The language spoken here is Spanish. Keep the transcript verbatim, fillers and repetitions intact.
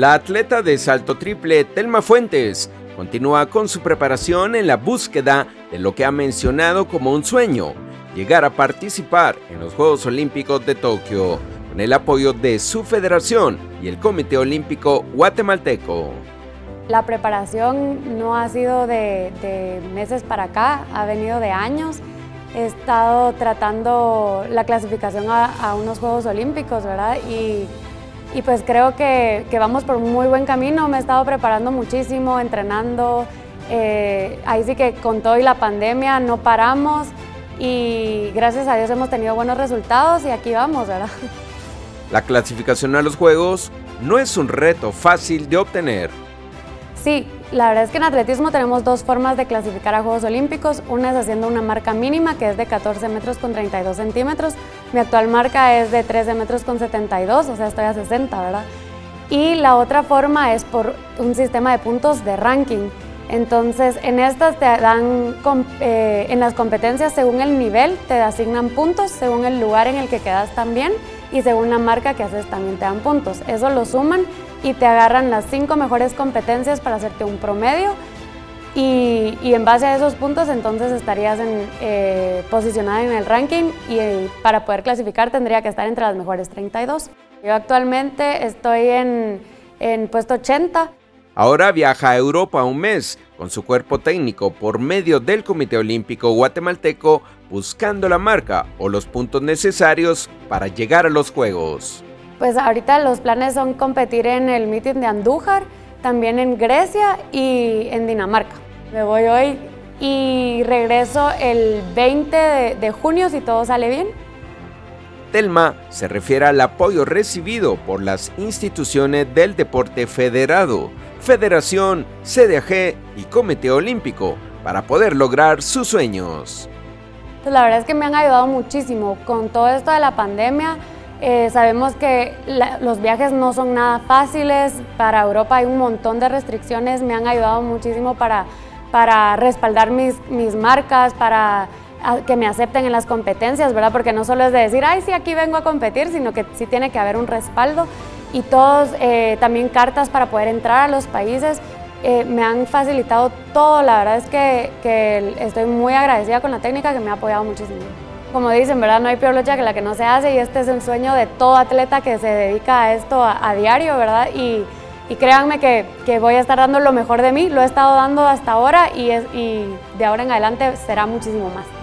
La atleta de salto triple Telma Fuentes continúa con su preparación en la búsqueda de lo que ha mencionado como un sueño, llegar a participar en los Juegos Olímpicos de Tokio, con el apoyo de su federación y el Comité Olímpico Guatemalteco. La preparación no ha sido de, de meses para acá, ha venido de años. He estado tratando la clasificación a, a unos Juegos Olímpicos, ¿verdad? Y, y pues creo que, que vamos por un muy buen camino. Me he estado preparando muchísimo, entrenando. Eh, ahí sí que con todo y la pandemia no paramos y gracias a Dios hemos tenido buenos resultados y aquí vamos, ¿verdad? La clasificación a los Juegos no es un reto fácil de obtener. Sí, la verdad es que en atletismo tenemos dos formas de clasificar a Juegos Olímpicos. Una es haciendo una marca mínima, que es de catorce metros con treinta y dos centímetros. Mi actual marca es de trece metros con setenta y dos, o sea, estoy a sesenta, ¿verdad? Y la otra forma es por un sistema de puntos de ranking. Entonces, en estas te dan, eh, en las competencias, según el nivel, te asignan puntos, según el lugar en el que quedas también, y según la marca que haces también te dan puntos. Eso lo suman y te agarran las cinco mejores competencias para hacerte un promedio y, y en base a esos puntos entonces estarías en, eh, posicionada en el ranking y eh, para poder clasificar tendría que estar entre las mejores treinta y dos. Yo actualmente estoy en, en puesto ochenta. Ahora viaja a Europa un mes con su cuerpo técnico por medio del Comité Olímpico Guatemalteco buscando la marca o los puntos necesarios para llegar a los Juegos. Pues ahorita los planes son competir en el meeting de Andújar, también en Grecia y en Dinamarca. Me voy hoy y regreso el veinte de, de junio si todo sale bien. Telma se refiere al apoyo recibido por las instituciones del deporte federado, Federación, C D A G y Comité Olímpico para poder lograr sus sueños. Pues la verdad es que me han ayudado muchísimo con todo esto de la pandemia. Eh, sabemos que la, los viajes no son nada fáciles, para Europa hay un montón de restricciones, me han ayudado muchísimo para, para respaldar mis, mis marcas, para a, que me acepten en las competencias, ¿verdad? Porque no solo es de decir, ay, sí, aquí vengo a competir, sino que sí tiene que haber un respaldo y todos, eh, también cartas para poder entrar a los países, eh, me han facilitado todo, la verdad es que, que estoy muy agradecida con la técnica que me ha apoyado muchísimo. Como dicen, ¿verdad? No hay peor lucha que la que no se hace y este es el sueño de todo atleta que se dedica a esto a, a diario, ¿verdad? Y, y créanme que, que voy a estar dando lo mejor de mí, lo he estado dando hasta ahora y, es, y de ahora en adelante será muchísimo más.